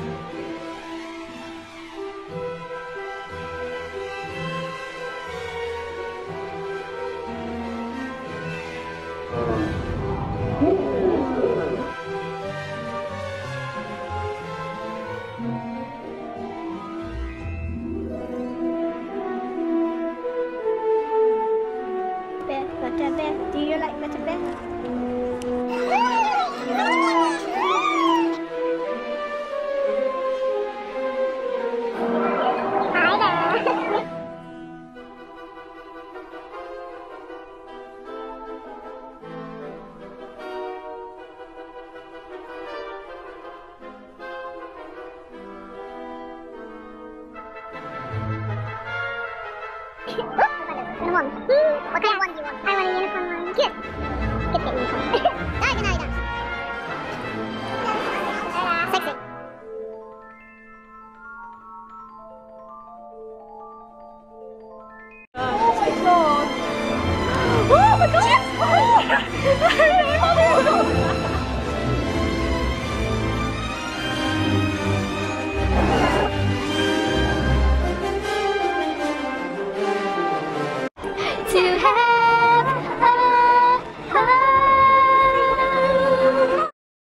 Butter bear. Do you like butter bear? What kind of one do you want? I want a unicorn one. Good. Get the unicorn.